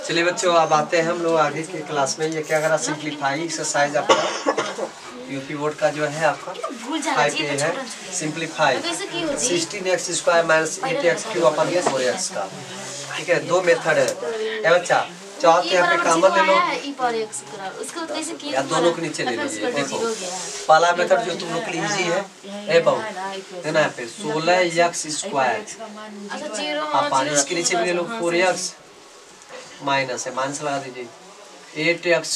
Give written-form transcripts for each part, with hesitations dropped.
चलिए बच्चों, अब आते हैं हम लोग आगे की क्लास में। ये क्या करा, सिंप्लीफाई एक्सरसाइज आपका यूपी बोर्ड का जो है आपका 5A है। सिंप्लीफाई 16x² माइनस 8x³ अपन 4x का। ठीक है, दो मेथड है बच्चा। चाहते हैं यहाँ पे कॉमन ले लो या दोनों के नीचे ले लीजिए। देखो पहला मेथड जो तुम लोग के लिए इजी है है ना, यहाँ पे 16x²। आप पानी इसके नीचे भी ले लो 4x माइनस है, माइनस लगा दीजिए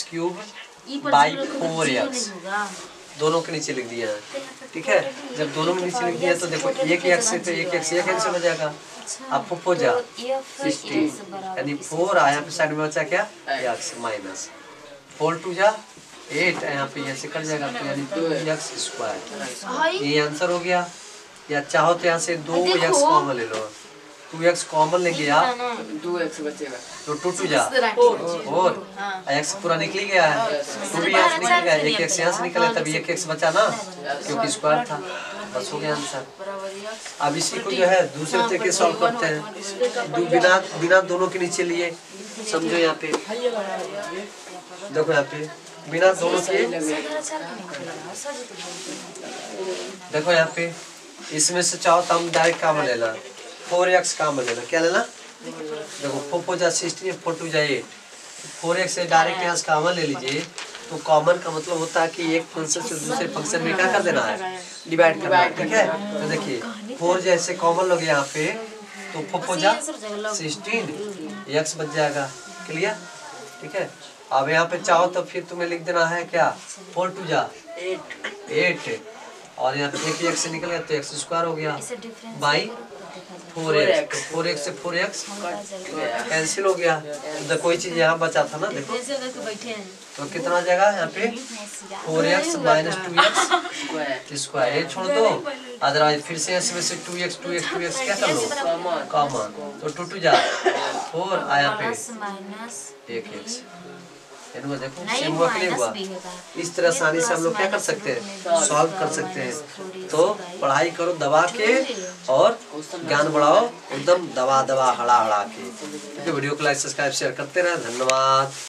8x³/4x, दोनों के नीचे लिख दिया है। ठीक है, जब दोनों के नीचे लिख दिया तो देखो एक x से तो एक x हो जाएगा। अब फुफो जा 16 यानी 4 आया पे साइड में बचा क्या x माइनस 4 2 जा 8 यहाँ पे ये से कट जाएगा तो यानी 2x²। ये आंसर हो गया। या चाहो तो यहाँ से 2x कॉमन ले लो, 2x कॉमन लेंगे आप 2x बचेगा तो 2 2 जा और x पूरा निकल गया है, 2 भी यहाँ से निकल गया, एक x यहाँ से निकला तभी एक x बचा ना क्योंकि स्क्वायर था। बस हो गया आंसर। अब इसी को जो है दूसरे तरीके सॉल्व करते हैं, बिना दोनों के नीचे लिए। समझो यहाँ पे देखो, यहाँ पे बिना दोनों के देखो, यहाँ पे इसमें से चाहो तो हम डायरेक्ट कॉमन लेना 4x कॉमन लेना। क्या लेना, देखो 4 4 जा 16 4 2 जा 8, 4x से डायरेक्ट यहाँ से कॉमन ले लीजिए। तो कॉमन का मतलब होता है कि एक फंक्शन से दूसरे फंक्शन में क्या कर देना है, डिवाइड करना है। ठीक है, तो देखिए 4 जैसे कॉमन लोग यहाँ पे तो 4 4 जा 16 x बच जाएगा। क्लियर। ठीक है, अब यहाँ पे चाहो तो फिर तुम्हें लिख देना है क्या 4 2 जा 8 और यहाँ पे एक x से निकल गया तो x² हो गया बाई 4x। 4x से 4x कैंसिल हो गया तो कोई चीज यहाँ बचा था ना, देखो तो कितना आ जाएगा यहाँ पे 4x माइनस 2x²। ये छोड़ दो, अदरवाइज फिर से इसमें से 2x क्या कर लो कॉमन, तो 2 2 जा 4 आया पे 1x। देखो सेम हुआ कि नहीं हुआ। इस तरह आसानी से हम लोग क्या कर सकते हैं, सॉल्व कर सकते हैं। तो पढ़ाई करो दबा के और ज्ञान बढ़ाओ एकदम दबा हड़ा के। वीडियो को लाइक सब्सक्राइब शेयर करते रहे। धन्यवाद।